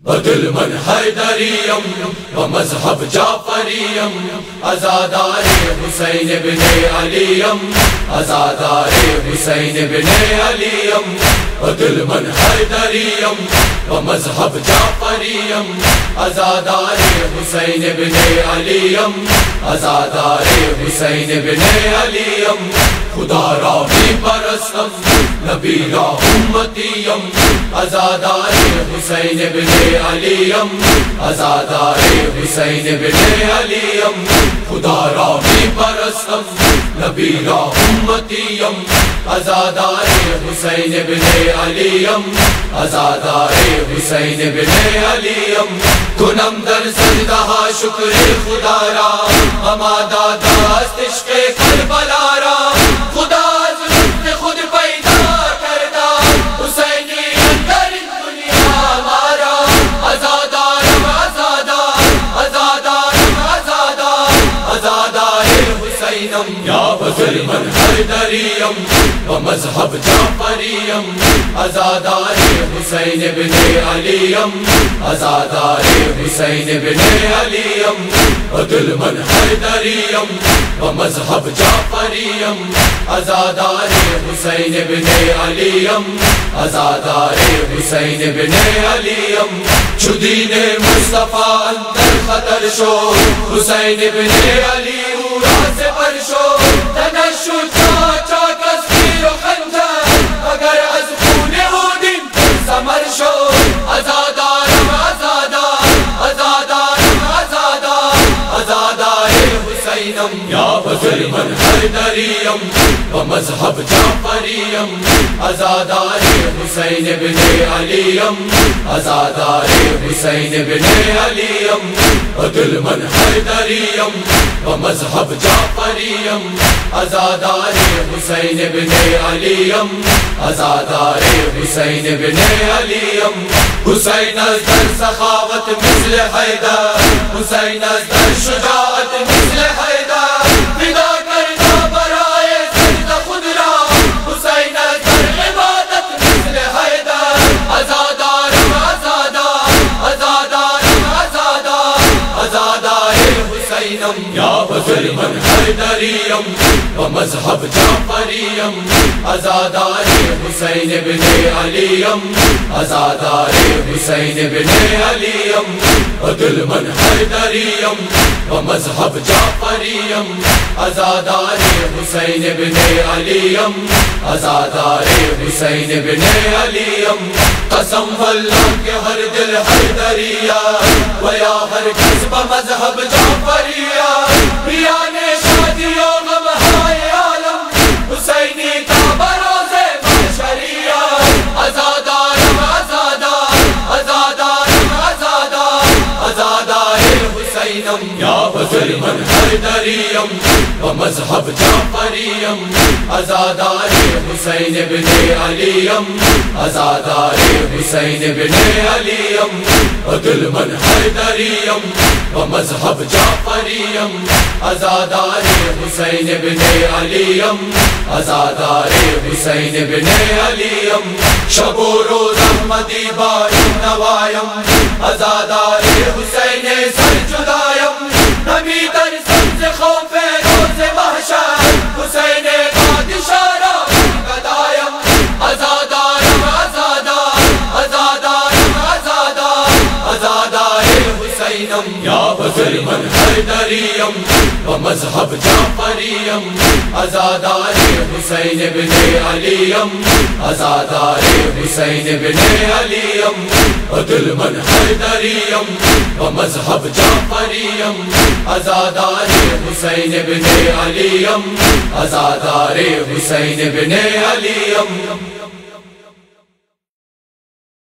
بدل من حیدریم و مذہب جعفریم عزادار حسین بن علیم عزادار حسین بن علیم بدل من حیدریم و مذہب جعفریم عزادار حسین بن علیم عزادار حسین بن علیم خدا را بھی پرستم نبی را امتیم عزادار حسین بن علیم عزادار حسین بن علیم خدا را بھی پرستم نبی را امتیم عزادار حسین بن علیم عزادار حسین بن علیم کنم در سجدہ شکر خدا را اما دادا است عشق کربلا را خدا از لطف خود پیدا کردا حسینی اندر دنیا مارا عزادارم عزادار عزادارم عزادار عزادار حسینم یا بدل من حیدریم و مذہب جعفریم عزادار حسین بن علیم عزادار حسین بن علیم بدل من حیدریم و مذہب جعفریم عزادار حسین بن علیم عزادار حسین بن علیم چو دین مصطفیٰ اندر خطر شو حسین بن علی او راز پر شو تنش شو چاچا کسیر و خنجر اگر از خون او دین سمر شو عزادارم عزادار عزادارم عزادار عزادار حسینم یا بدل من حیدریم و مذہب جعفریم عزادار حسین بن علیم عزادار حسین بن علیم بدل من حیدریم و مذہب جعفریم عزادار حسین بن علیم عزادار حسین بن علیم حسین از در سخاوت مثل حیدر حسین از در شجاعت مثل حیدر فدا کرنا برائے سجد خود را حسین از در عبادت مثل حیدر عزادارم عزادار عزادارم عزادار عزادار حسینم یا بدل من حیدریم و مذہب جعفریم عزادار حسین بن علیم عزادار حسین بن علیم بدل من حیدریم و مذہب جعفریم عزادار حسین بن علیم عزادار حسین بن علیم قسم واللہ کہ ہر دل حیدریہ و یا ہر کس بمذہب جعفریہ بیان شادی و غم ہائے عالم حسینی کا بروز محشریہ عزادارم عزادار عزادارم عزادار عزادار حسینم یا بدل من حیدریم و مذہب جعفریم عزادار حسین بن علیم عزادار حسین بن علیم بدل من حیدریم و مذہب جعفریم عزادار حسین بن علیم عزادار حسین بن علیم شب و روز احمدی بائی نوایم عزادار حسین سر جدایم نمی در سبز خوف روز محشر حسین بادشاہ را گدایم عزادارم عزادار عزادارم عزادار عزادار حسینم یا بدل من حیدریم و مذہب جعفریم عزادار حسین بن علیم عزادار حسین بن علیم بدل من حیدریم و مذہب جعفریم عزادار حسین بن علیم عزادار حسین بن علیم